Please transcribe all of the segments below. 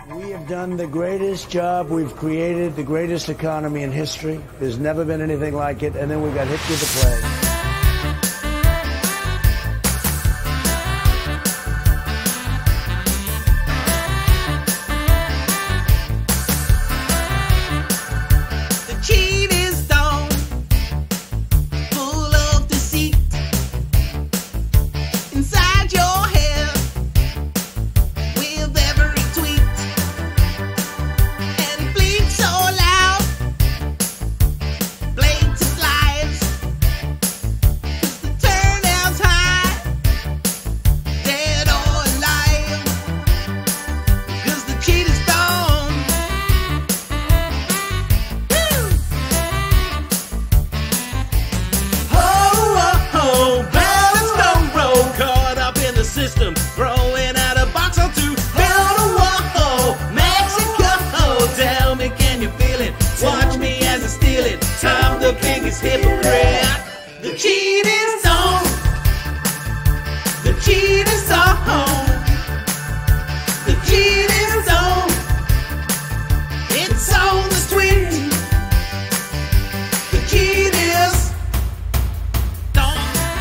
We have done the greatest job. We've created the greatest economy in history. There's never been anything like it. And then we got hit with the plague. Throwing out a box or two, build a wall, Mexico. Tell me, can you feel it? Watch me as I steal it. I'm the biggest hypocrite. The cheat is on. The cheat is on. The cheat is on. It's on the tweet. The cheat is on.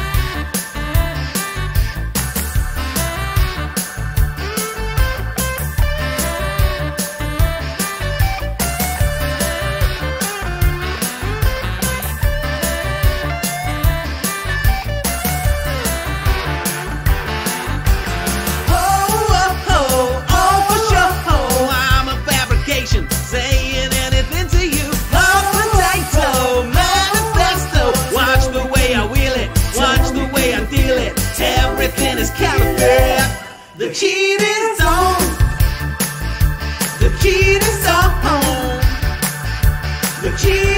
Saying anything to you. Hot potato manifesto. Watch the way I wheel it. Watch the way I deal it. Everything is counterfeit. The cheat is on. The cheat is on. The cheat